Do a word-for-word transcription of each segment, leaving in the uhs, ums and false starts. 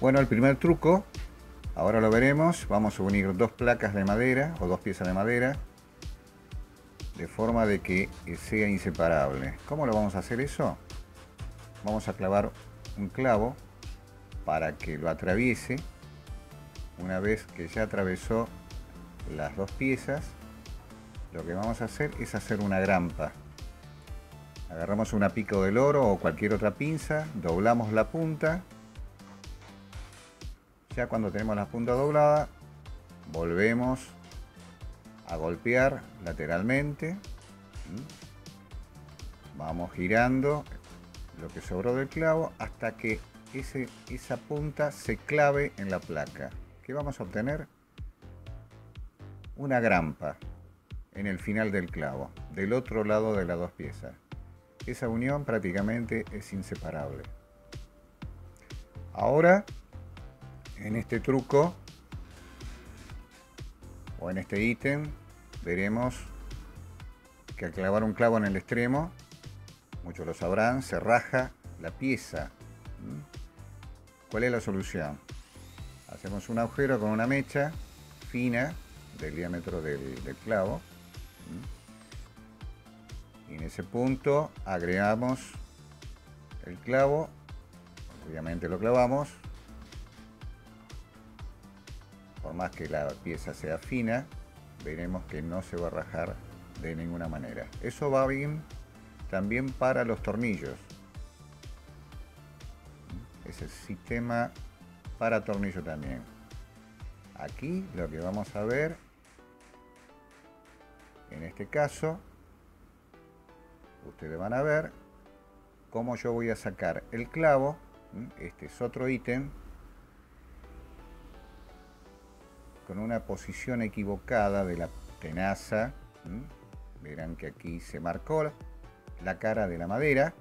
Bueno, el primer truco, ahora lo veremos, vamos a unir dos placas de madera o dos piezas de madera de forma de que sea inseparable. ¿Cómo lo vamos a hacer eso? Vamos a clavar un clavo para que lo atraviese. Una vez que ya atravesó las dos piezas, lo que vamos a hacer es hacer una grampa. Agarramos una pico del oro o cualquier otra pinza, doblamos la punta. Ya cuando tenemos la punta doblada, volvemos a golpear lateralmente. Vamos girando lo que sobró del clavo hasta que ese, esa punta se clave en la placa. ¿Qué vamos a obtener? Una grampa en el final del clavo, del otro lado de las dos piezas. Esa unión prácticamente es inseparable. Ahora, en este truco o en este ítem, veremos que al clavar un clavo en el extremo, muchos lo sabrán, se raja la pieza. ¿Cuál es la solución? Hacemos un agujero con una mecha fina del diámetro del, del clavo. Y en ese punto agregamos el clavo, obviamente lo clavamos, por más que la pieza sea fina, veremos que no se va a rajar de ninguna manera. Eso va bien también para los tornillos. Es el sistema para tornillo también. Aquí lo que vamos a ver, en este caso, ustedes van a ver cómo yo voy a sacar el clavo. Este es otro ítem con una posición equivocada de la tenaza. Verán que aquí se marcó la cara de la madera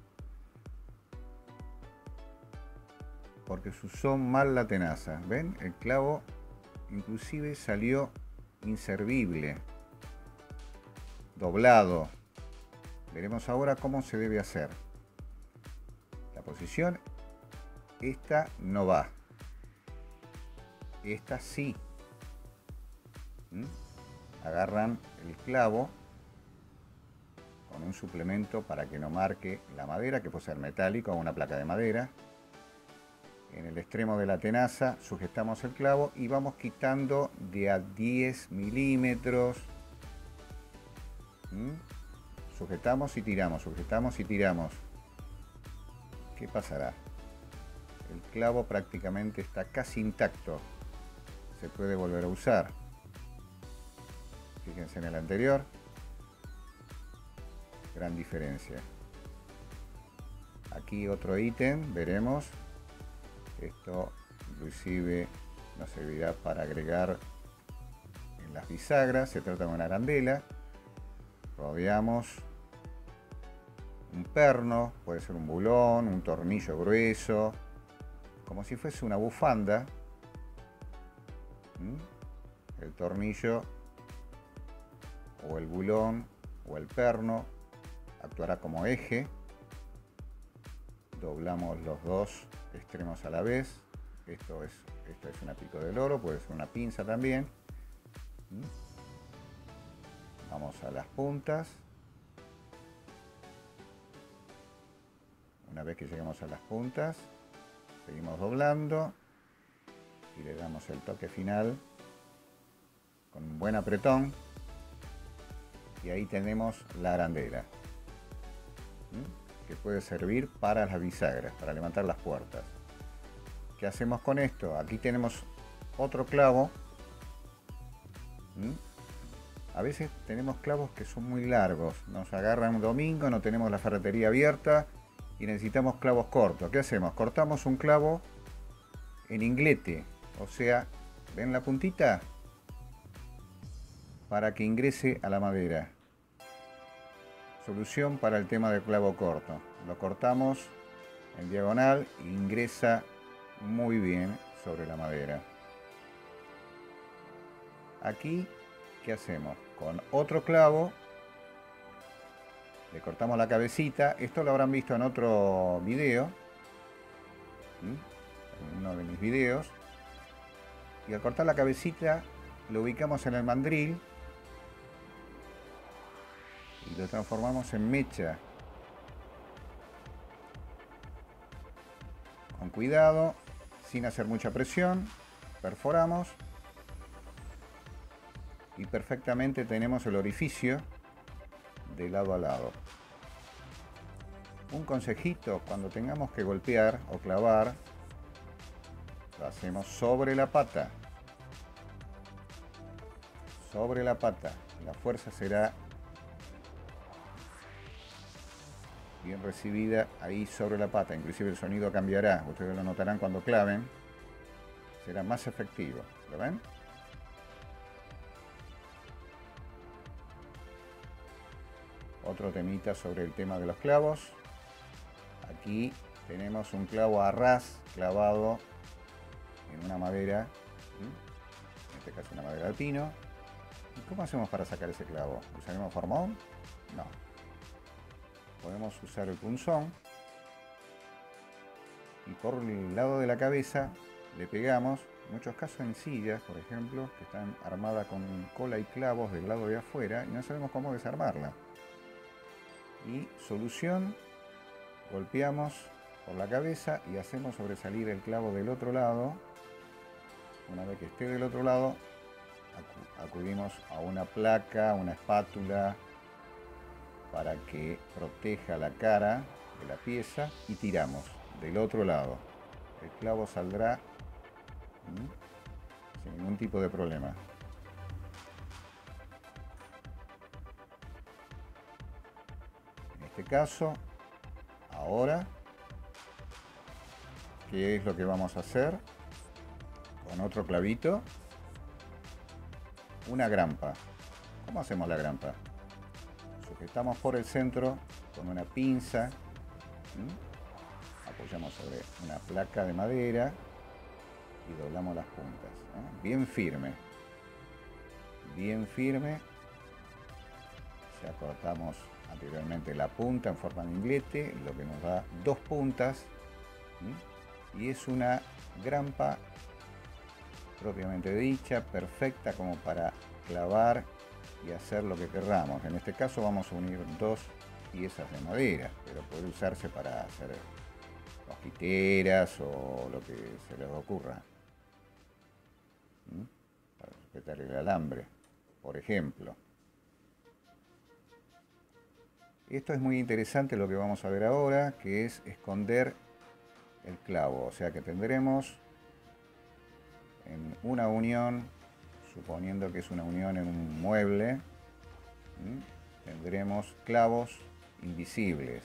porque se usó mal la tenaza. ¿Ven? El clavo inclusive salió inservible, doblado. Veremos ahora cómo se debe hacer. La posición, esta no va, esta sí. ¿Mm? Agarran el clavo con un suplemento para que no marque la madera, que puede ser metálico o una placa de madera. En el extremo de la tenaza sujetamos el clavo y vamos quitando de a diez milímetros. ¿Mm? Sujetamos y tiramos, sujetamos y tiramos. ¿Qué pasará? El clavo prácticamente está casi intacto. Se puede volver a usar. Fíjense en el anterior. Gran diferencia. Aquí otro ítem, veremos. Esto inclusive nos servirá para agregar en las bisagras. Se trata de una arandela. Rodeamos un perno, puede ser un bulón, un tornillo grueso, como si fuese una bufanda. ¿Mm? El tornillo o el bulón o el perno actuará como eje. Doblamos los dos extremos a la vez. Esto es, esto es una pico del oro, puede ser una pinza también. ¿Mm? Vamos a las puntas. Una vez que llegamos a las puntas, seguimos doblando y le damos el toque final con un buen apretón. Y ahí tenemos la arandela, ¿Mm? que puede servir para las bisagras, para levantar las puertas. ¿Qué hacemos con esto? Aquí tenemos otro clavo. ¿Mm? A veces tenemos clavos que son muy largos, nos agarran un domingo, no tenemos la ferretería abierta y necesitamos clavos cortos. ¿Qué hacemos? Cortamos un clavo en inglete, o sea, ¿ven la puntita? Para que ingrese a la madera. Solución para el tema del clavo corto. Lo cortamos en diagonal e ingresa muy bien sobre la madera. Aquí, ¿qué hacemos? Con otro clavo le cortamos la cabecita. Esto lo habrán visto en otro video. ¿Mm? en uno de mis videos. Y al cortar la cabecita lo ubicamos en el mandril y lo transformamos en mecha. Con cuidado, sin hacer mucha presión, perforamos y perfectamente tenemos el orificio de lado a lado. Un consejito: cuando tengamos que golpear o clavar, lo hacemos sobre la pata. Sobre la pata. La fuerza será bien recibida ahí sobre la pata. Inclusive el sonido cambiará. Ustedes lo notarán cuando claven. Será más efectivo. ¿Lo ven? Otro temita sobre el tema de los clavos. Aquí tenemos un clavo a ras clavado en una madera, en este caso una madera de pino. ¿Y cómo hacemos para sacar ese clavo? ¿Usaremos formón? No. Podemos usar el punzón y por el lado de la cabeza le pegamos, en muchos casos en sillas, por ejemplo, que están armadas con cola y clavos del lado de afuera y no sabemos cómo desarmarla. Y solución: golpeamos por la cabeza y hacemos sobresalir el clavo del otro lado. Una vez que esté del otro lado, acudimos a una placa, una espátula, para que proteja la cara de la pieza y tiramos del otro lado. El clavo saldrá ¿sí? sin ningún tipo de problema. En este caso, ahora, ¿qué es lo que vamos a hacer? Con otro clavito, una grampa. ¿Cómo hacemos la grampa? Sujetamos por el centro con una pinza, ¿sí? Apoyamos sobre una placa de madera y doblamos las puntas, ¿eh? Bien firme, bien firme. Ya cortamos anteriormente la punta en forma de inglete, lo que nos da dos puntas, ¿sí? Y es una grampa propiamente dicha, perfecta como para clavar y hacer lo que querramos. En este caso vamos a unir dos piezas de madera, pero puede usarse para hacer mosquiteras o lo que se les ocurra, ¿Mm? Para sujetar el alambre, por ejemplo. Esto es muy interesante lo que vamos a ver ahora, que es esconder el clavo. O sea que tendremos en una unión, suponiendo que es una unión en un mueble, ¿sí? Tendremos clavos invisibles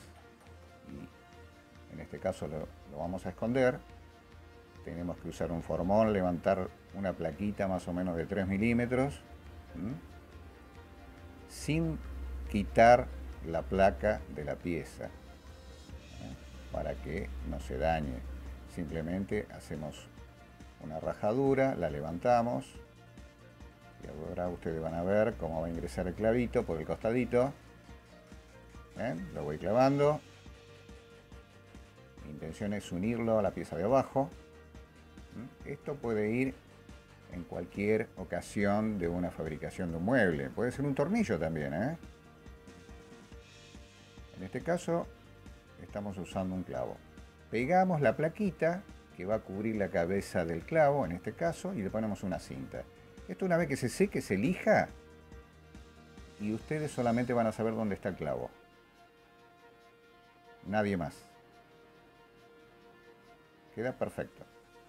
y en este caso lo, lo vamos a esconder. Tenemos que usar un formón, levantar una plaquita más o menos de tres milímetros, ¿sí? Sin quitar la placa de la pieza, ¿eh? Para que no se dañe. Simplemente hacemos una rajadura, la levantamos y ahora ustedes van a ver cómo va a ingresar el clavito por el costadito. ¿Ven? Lo voy clavando. Mi intención es unirlo a la pieza de abajo. Esto puede ir en cualquier ocasión de una fabricación de un mueble. Puede ser un tornillo también, ¿eh? En este caso estamos usando un clavo. Pegamos la plaquita que va a cubrir la cabeza del clavo, en este caso, y le ponemos una cinta. Esto una vez que se seque, se lija y ustedes solamente van a saber dónde está el clavo. Nadie más. Queda perfecto.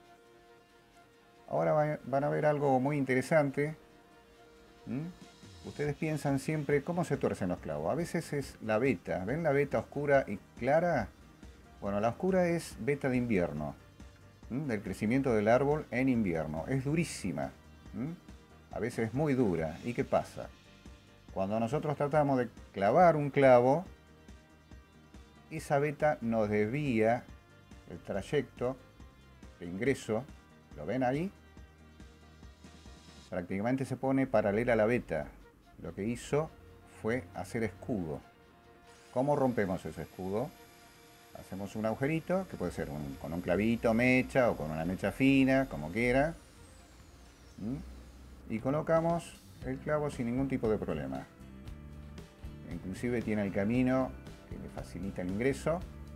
Ahora van a ver algo muy interesante. ¿Mm? Ustedes piensan siempre cómo se tuercen los clavos. A veces es la veta. ¿Ven la veta oscura y clara? Bueno, la oscura es veta de invierno. ¿Mm? Del crecimiento del árbol en invierno. Es durísima. ¿Mm? A veces es muy dura. ¿Y qué pasa? Cuando nosotros tratamos de clavar un clavo, esa veta nos desvía el trayecto de ingreso. ¿Lo ven ahí? Prácticamente se pone paralela a la veta. Lo que hizo fue hacer escudo. ¿Cómo rompemos ese escudo? hacemos un agujerito, que puede ser un, con un clavito, mecha o con una mecha fina, como quiera. ¿Mm? Y colocamos el clavo sin ningún tipo de problema. Inclusive tiene el camino que le facilita el ingreso.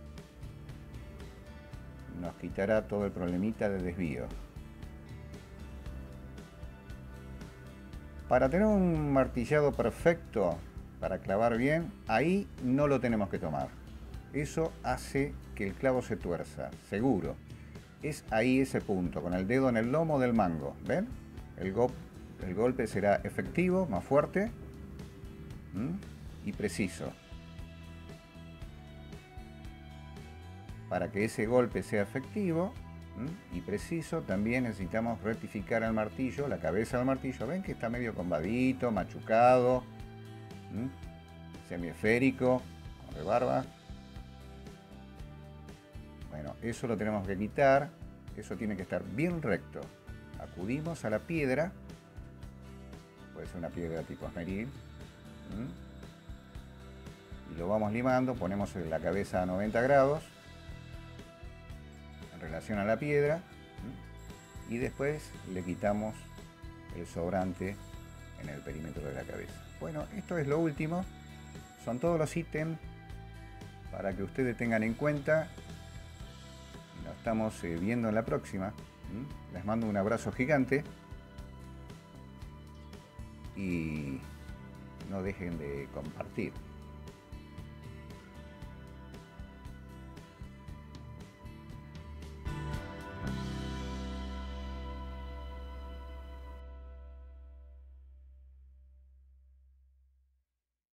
Nos quitará todo el problemita de desvío. Para tener un martillado perfecto, para clavar bien, ahí no lo tenemos que tomar. Eso hace que el clavo se tuerza, seguro. Es ahí ese punto, con el dedo en el lomo del mango. ¿Ven? El, go el golpe será efectivo, más fuerte. ¿Mm? Y preciso. Para que ese golpe sea efectivo y preciso, también necesitamos rectificar el martillo, la cabeza del martillo. Ven que está medio combadito, machucado, semiesférico, con rebarba. Bueno, eso lo tenemos que quitar, eso tiene que estar bien recto. Acudimos a la piedra, puede ser una piedra tipo esmeril, y lo vamos limando, ponemos la cabeza a noventa grados en relación a la piedra y después le quitamos el sobrante en el perímetro de la cabeza. Bueno, esto es lo último, son todos los ítems para que ustedes tengan en cuenta. Nos estamos viendo en la próxima. Les mando un abrazo gigante y no dejen de compartir.